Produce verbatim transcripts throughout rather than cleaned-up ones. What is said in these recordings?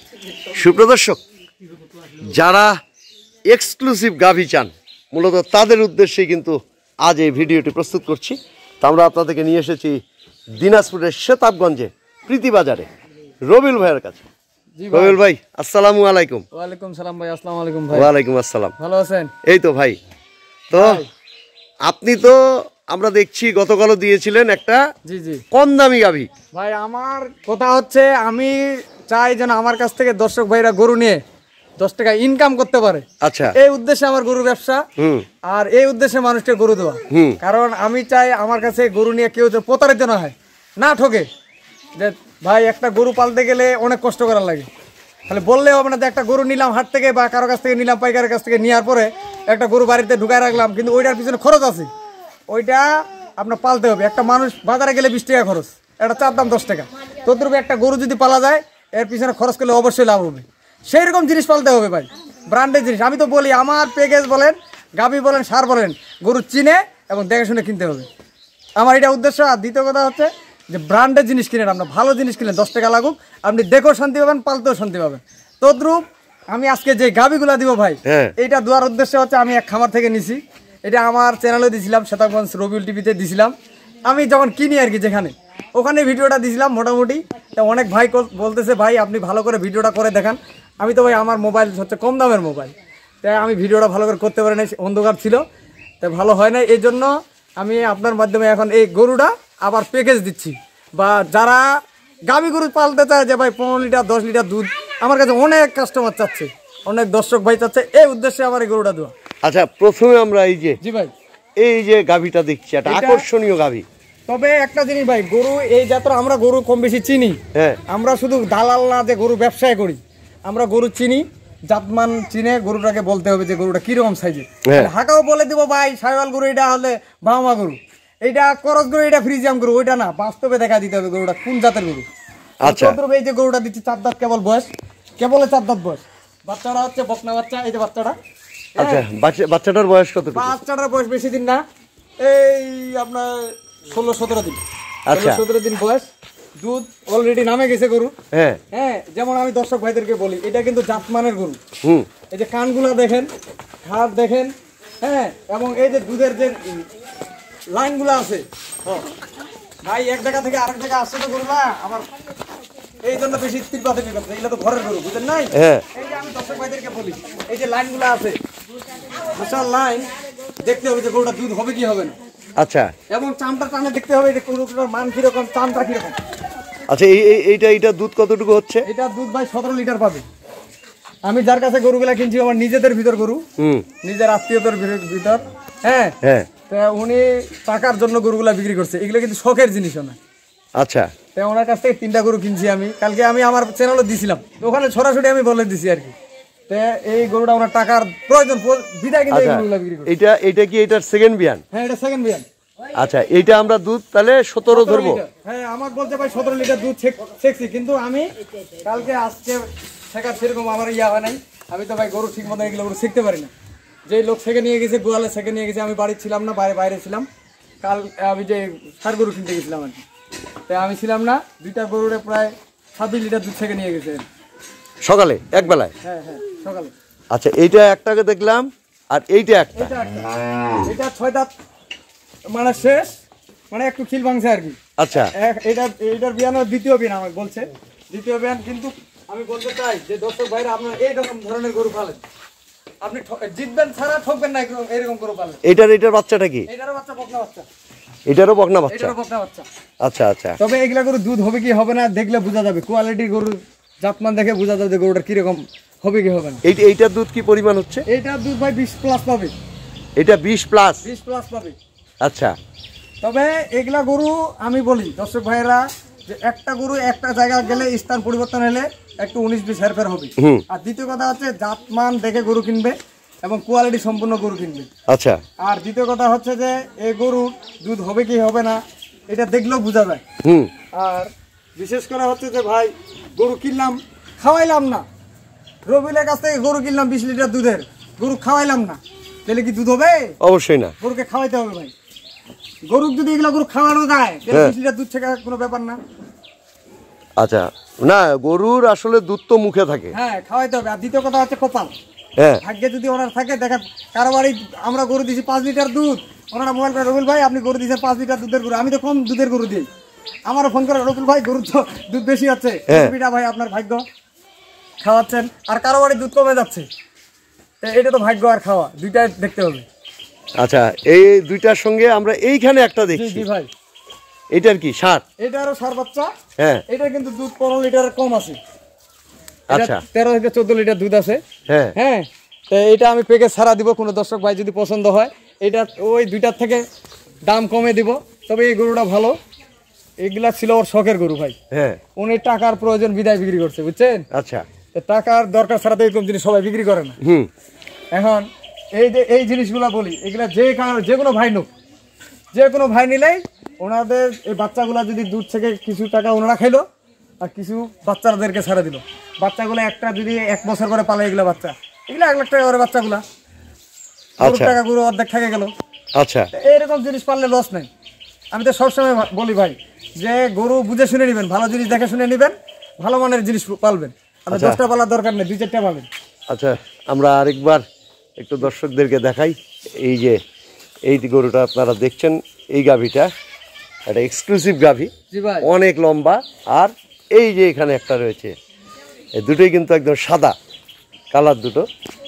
সুপ্রদর্শক, যারা এক্সক্লুসিভ গাভী চান মূলত তাদের উদ্দেশ্যে কিন্তু আজ এই ভিডিওটি প্রস্তুত করছি। তো আমরা আপনাদেরকে নিয়ে এসেছি দিনাজপুরের শেতাবগঞ্জে প্রীতি বাজারে রবিউল ভাইয়ের কাছে। রবিউল ভাই, আসসালামু আলাইকুম। ওয়ালাইকুম সালাম ভাই। আসসালামু আলাইকুম ভাই। ওয়ালাইকুম আসসালাম। ভালো আছেন? এই তো ভাই। তো আপনি তো আমরা দেখছি গতকালও দিয়েছিলেন একটা জি জি কম দামি গাভী। ভাই আমার কথা হচ্ছে, আমি চাই যেন আমার কাছ থেকে দর্শক ভাইরা গরু নিয়ে দশ টাকা ইনকাম করতে পারে। আচ্ছা, এই উদ্দেশ্যে আমার গরু ব্যবসা, আর এই উদ্দেশ্যে মানুষকে গরু দেওয়া। কারণ আমি চাই আমার কাছে গরু নিয়ে কেউ যেন প্রতারিত না হয়, না ঠকে। যে ভাই একটা গরু পালতে গেলে অনেক কষ্ট করার লাগে, তাহলে বললেও হবে না যে একটা গরু নিলাম হাট থেকে বা কারো কাছ থেকে নিলাম, পাইকারের কাছ থেকে নেওয়ার পরে একটা গরু বাড়িতে ঢুকায় রাখলাম, কিন্তু ওইটার পিছনে খরচ আছে, ওইটা আপনার পালতে হবে। একটা মানুষ বাজারে গেলে বিশ টাকা খরচ, একটা চার দাম দশ টাকা, তদ্রূপ একটা গরু যদি পালা যায় এর পিছনে খরচ করলে অবশ্যই লাভ হবে। সেই রকম জিনিস পালতে হবে ভাই, ব্র্যান্ডের জিনিস। আমি তো বলি আমার প্যাকেজ বলেন, গাভী বলেন, সার বলেন, গরু চিনে এবং দেখে শুনে কিনতে হবে, আমার এটা উদ্দেশ্য। আর দ্বিতীয় কথা হচ্ছে যে ব্র্যান্ডের জিনিস কিনেন, আপনার ভালো জিনিস কিনেন, দশ টাকা লাগুক, আপনি দেখেও শান্তি পাবেন, পালতেও শান্তি পাবেন। তদ্রূপ আমি আজকে যে গাভীগুলা দিব ভাই, এইটা দেওয়ার উদ্দেশ্য হচ্ছে আমি এক খামার থেকে নিছি, এটা আমার চ্যানেলে দিয়েছিলাম, শেতাবগঞ্জ রবিউল টিভিতে দিয়েছিলাম। আমি যখন কিনি আর কি, যেখানে ওখানে ভিডিওটা দিয়েছিলাম মোটামুটি। তা অনেক ভাই বলতেছে ভাই আপনি ভালো করে ভিডিওটা করে দেখান। আমি তো ভাই আমার মোবাইল হচ্ছে কম দামের মোবাইল, তাই আমি ভিডিওটা ভালো করে করতে পারি না, অন্ধকার ছিল, তাই ভালো হয় না। এই জন্য আমি আপনার মাধ্যমে এখন এই গরুটা আবার প্যাকেজ দিচ্ছি। বা যারা গাভী গরু পালতে চায় যে ভাই পনেরো লিটার দশ লিটার দুধ, আমার কাছে অনেক কাস্টমার চাচ্ছে, অনেক দর্শক ভাই চাচ্ছে, এই উদ্দেশ্যে আমার এই গরুটা দেওয়া। আচ্ছা, প্রথমে আমরা এই যে জি ভাই এই যে গাভীটা দেখছি, একটা আকর্ষণীয় গাভী। তবে একটা জিনিস ভাই, গরু এই যাত্রা আমরা গরু কম বেশি চিনি, আমরা শুধু দালাল না যে গরু ব্যবসায় করি, আমরা গরু চিনি, জাতমান চিনে গরুটাকে বলতে হবে যে গরুটা কিরকম সাইজের। হাঁকাও বলে দিব ভাই সাইওয়াল গরু এটা হলে বাহামা গরু, এইটা করস গরু, এটা ফ্রিজিয়াম গরু, ওইটা না, বাস্তবে দেখা দিতে হবে গরুটা কোন জাতের গরু। আচ্ছা, এই যে গরুটা দিচ্ছি চার দাঁত কেবল বয়স, কেবল চার দাঁত বয়স, বাচ্চাটা হচ্ছে বকনা বাচ্চা, এই যে বাচ্চাটা। আচ্ছা, বাচ্চাটার বয়স কত? বাচ্চাটার বয়স বেশি দিন না, এই আপনার ষোলো সতেরো দিন। আচ্ছা, সতেরো দিন বয়স, দুধ অলরেডি নামে গেছে গরু। হ্যাঁ হ্যাঁ, যেমন আমি দর্শক ভাইদেরকে বলি, এটা কিন্তু জাতমানের গরু। হুম, এই যে কানগুলা দেখেন, হাত দেখেন, হ্যাঁ, এবং এই যে দুধের যে লাইনগুলো আছে ভাই, এক জায়গা থেকে আরেক জায়গা আসছে তো গরু না আমার, এই জন্য বেশি তীব্রতা করছে। এগুলো তো ঘরের গরু, বুঝেন নাই? এই যে আমি দর্শক ভাইদেরকে বলি, এই যে লাইনগুলো আছে, বিশাল লাইন, দেখতে হবে যে গরুটা দুধ হবে কি হবে না। আচ্ছা, এবং চামটা টানে দেখতে হবে যে গরুটার মান কিরকম, চামটা কিরকম। আচ্ছা, এই এইটা এইটা দুধ কতটুকু হচ্ছে? এটা দুধ ভাই সতেরো লিটার পাবে। আমি যার কাছে গরুগুলা কিনছি আমার নিজেদের ভিতর গরু, নিজের আত্মীয়দের ভিতর। হ্যাঁ হ্যাঁ, তা উনি টাকার জন্য গরুগুলা বিক্রি করছে, এগুলো কিন্তু শখের জিনিসও না। আচ্ছা, তাই ওনার কাছ থেকে তিনটা গরু কিনছি আমি, কালকে আমি আমার চ্যানেলও দিছিলাম, ওখানে সরাসরি আমি বলে দিছি আর কি। এই গরুটা ওনার টাকার প্রয়োজন বিদায় কিন্তু এই গরুগুলা বিক্রি করছে। এটা এটা কি এটার সেকেন্ড বিয়ান? হ্যাঁ, এটা সেকেন্ড বিয়ান। আচ্ছা, এইটা আমরা দুধ তাহলে সতেরো ধরবো। হ্যাঁ, আমার বলতে ভাই সতেরো লিটার দুধ ছেকছি, কিন্তু আমি কালকে আজকে শেখার সেরকম আমার ইয়া হয় নাই। আমি তো ভাই গরু ঠিক মতো এগুলো গরু শিখতে পারি না। যেই লোক শেখে নিয়ে গেছে, গোয়ালে শেখে নিয়ে গেছে, আমি বাড়ি ছিলাম না, বাইরে বাইরে ছিলাম। কাল আমি যে সার গরু কিনতে গেছিলাম আর কি, তাই আমি ছিলাম না, দুইটা গরুরে প্রায় ছাব্বিশ লিটার দুধ ছেঁকে নিয়ে গেছে সকালে এক বেলায়। হ্যাঁ হ্যাঁ, সকালে। আচ্ছা, এইটা একটাকে দেখলাম, আর এইটা একটা, এটা ছয় দাঁত মানে শেষ, মানে একটু খিল ভাঙছে আর কি। আচ্ছা, এটা এইটার বিয়ান দ্বিতীয় বিয়ান আমাকে বলছে, দ্বিতীয় বিয়ান। কিন্তু আমি বলতে চাই যে দর্শক ভাইরা আপনারা এইরকম ধরনের গরু পালেন, আপনি জিতবেন ছাড়া ঠকবেন না, এরকম গরু পালেন। এটার এটার বাচ্চাটা কি? এটারও বাচ্চা বকনা বাচ্চা। এটারও বকনা বাচ্চা? এটারও বকনা বাচ্চা। আচ্ছা আচ্ছা, তবে এগুলা গরু দুধ হবে কি হবে না দেখলে বোঝা যাবে, কোয়ালিটির গরু জাতমান দেখে বোঝা যাবে যে গরুটা কিরকম হবে কি হবে না। এইটা এইটার দুধ কি পরিমাণ হচ্ছে? এইটার দুধ ভাই বিশ প্লাস পাবে। এটা বিশ প্লাস? বিশ প্লাস পাবে। আচ্ছা, তবে এগুলা গরু আমি বলি দর্শক ভাইয়েরা যে একটা গরু একটা জায়গায় গেলে স্থান পরিবর্তন হলে একটু উনিশ বিশ হেরফের হবে। আর দ্বিতীয় কথা হচ্ছে জাতমান দেখে গরু কিনবে এবং কোয়ালিটি সম্পূর্ণ গরু কিনবে। আচ্ছা, আর দ্বিতীয় কথা হচ্ছে যে এই গরু দুধ হবে কি হবে না এটা দেখলেও বোঝা যায়। আর বিশেষ করে হচ্ছে যে ভাই গরু কিনলাম খাওয়াইলাম না, রবিউলের কাছ থেকে গরু কিনলাম বিশ লিটার দুধের, গরু খাওয়াইলাম না, তাহলে কি দুধ হবে? অবশ্যই না, গরুকে খাওয়াইতে হবে ভাই। গরু যদি এগুলো গরু খাওয়ানো যায় তাহলে বিশ লিটার দুধ থেকে কোনো ব্যাপার না। আচ্ছা, না গরুর আসলে দুধ তো মুখে থাকে। হ্যাঁ, খাওয়াইতে হবে। আর দ্বিতীয় কথা হচ্ছে কপাল। হ্যাঁ, ভাগ্যে যদি ওনার থাকে, দেখেন কারো বাড়ি আমরা গরু দিছি পাঁচ লিটার দুধ, ওনারা মোবাইল করে রবিল ভাই আপনি গরু দিয়েছেন পাঁচ লিটার দুধের গরু, আমি তো কম দুধের গরু দিই। আমারও ফোন করে রবিল ভাই গরুর তো দুধ বেশি আছে, পিঠা ভাই আপনার ভাগ্য খাওয়াচ্ছেন। আর কারো বাড়ি দুধ কমে যাচ্ছে, এটা তো ভাগ্য আর খাওয়া দুইটাই দেখতে হবে। আচ্ছা, এই দুইটার সঙ্গে আমরা এইখানে একটা দেখছি ভাই, এটার কি সার? এটা আরো সার বাচ্চা। হ্যাঁ, এটা কিন্তু দুধ পনেরো লিটার কম আছে। আচ্ছা, তেরো থেকে চোদ্দ লিটার দুধ আছে। হ্যাঁ হ্যাঁ, এটা আমি প্যাকেজ ছাড়া দিব, কোনো দর্শক ভাই যদি পছন্দ হয় এটা ওই দুইটার থেকে দাম কমে দিব। তবে এই গরুটা ভালো, এগুলা ছিল ওর শখের গরু ভাই। হ্যাঁ, উনি টাকার প্রয়োজন বিদায় বিক্রি করছে, বুঝছেন? আচ্ছা, টাকার দরকার ছাড়া তো এরকম জিনিস সবাই বিক্রি করে না। হুম, এখন এই যে এই জিনিসগুলা বলি, এগুলা যে যে কোনো ভাই নোক, যে কোনো ভাই নিলেই ওনাদের এই বাচ্চাগুলা যদি দুধ থেকে কিছু টাকা ওনারা খাইলো আর কিছু বাচ্চাদেরকে ছাড়া দিল। বাচ্চাগুলো একটা যদি এক বছর করে পালে, এগুলা বাচ্চা এগুলো এক লাখ টাকা করে বাচ্চাগুলা, টাকা গুলো অর্ধেক থেকে গেল। আচ্ছা, এইরকম জিনিস পারলে লস নেই। আমি তো সবসময় বলি ভাই যে গরু বুঝে শুনে নেবেন, ভালো জিনিস দেখে শুনে নেবেন, ভালো মানের জিনিস পালবেন। আপনি দশটা পালার দরকার নেই, দুই চারটা পাবেন। আচ্ছা, আমরা আরেকবার একটু দর্শকদেরকে দেখাই। এই যে এই গরুটা আপনারা দেখছেন, এই গাভীটা একটা এক্সক্লুসিভ গাভী, অনেক লম্বা। আর এই যে এখানে একটা রয়েছে, এই দুটোই কিন্তু একদম সাদা কালার দুটো।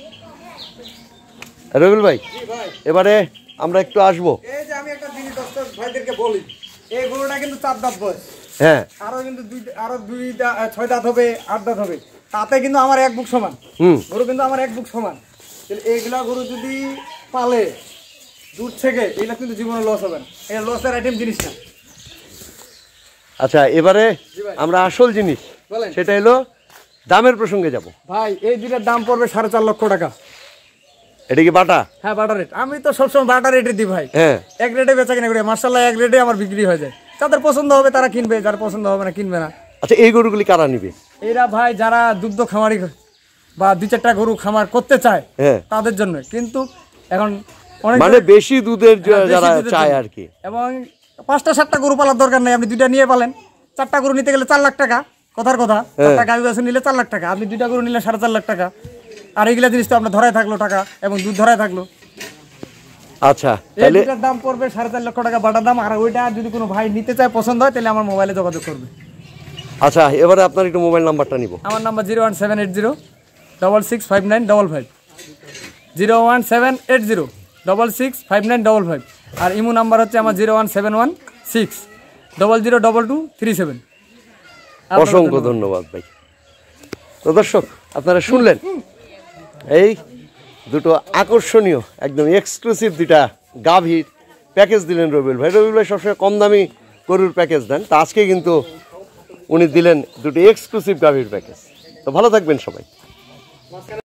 রবিল ভাই, এবারে আমরা একটু আসবো। এই যে আমি একটা জিনিস দর্শক ভাইদেরকে বলি, এই গরুটা কিন্তু চার দাঁত বয়স। হ্যাঁ, আরো কিন্তু দুই আরো দুই ছয় দাঁত হবে, আট দাঁত হবে, তাতে কিন্তু আমার এক বুক সমান। হুম, গরু কিন্তু আমার এক বুক সমান। এইগুলা গরু যদি পালে দুধ থেকে, এগুলা কিন্তু জীবনে লস হবে না, এটা লসের আইটেম জিনিস না। আচ্ছা, এবারে আমরা আসল জিনিস, সেটা হলো দামের প্রসঙ্গে যাব ভাই। এই দুটার দাম পড়বে সাড়ে চার লক্ষ টাকা। এটা কি বাটা? হ্যাঁ, বাটা রেট। আমি তো সবসময় বাটা রেটে দিই ভাই। হ্যাঁ, এক রেটে বেচা কিনা করি, মার্শাল্লাহ এক রেটে আমার বিক্রি হয়ে যায়। যাদের পছন্দ হবে তারা কিনবে, যার পছন্দ হবে না কিনবে না। আচ্ছা, এই গরুগুলি কারা নিবে? এরা ভাই যারা দুগ্ধ খামারি বা দুই চারটা গরু খামার করতে চায়, হ্যাঁ, তাদের জন্য। কিন্তু এখন অনেক মানে বেশি দুধের যারা চায় আর কি, এবং পাঁচটা সাতটা গরু পালার দরকার নেই, আপনি দুইটা নিয়ে পালেন। চারটা গরু নিতে গেলে চার লাখ টাকা, কথার কথা। চারটা গাভী বাছুর নিলে চার লাখ টাকা, আপনি দুইটা গরু নিলে সাড়ে চার লাখ টাকা। আর এইগুলা জিনিস তো আপনার ধরায় থাকলো টাকা, এবং দুধ ধরায় থাকলো। আচ্ছা, এই দুটার দাম পড়বে সাড়ে চার লক্ষ টাকা বাটার দাম। আর ওইটা যদি কোনো ভাই নিতে চায়, পছন্দ হয়, তাহলে আমার মোবাইলে যোগাযোগ করবে। আচ্ছা, এবারে আপনার একটু মোবাইল নাম্বারটা নিব। আমার number zero one seven eight zero double six five nine double five zero one seven eight zero double six five nine double five আর ইমো নাম্বার হচ্ছে আমার zero one seven one six double zero double two three seven. অসংখ্য ধন্যবাদ ভাই। তো দর্শক, আপনারা শুনলেন এই দুটো আকর্ষণীয় একদম এক্সক্লুসিভ দুটা গাভীর প্যাকেজ দিলেন রবিউল ভাই। রবিউল ভাই সবসময় কম দামি গরুর প্যাকেজ দেন, তা আজকে কিন্তু উনি দিলেন দুটো এক্সক্লুসিভ গাভীর প্যাকেজ। তো ভালো থাকবেন সবাই।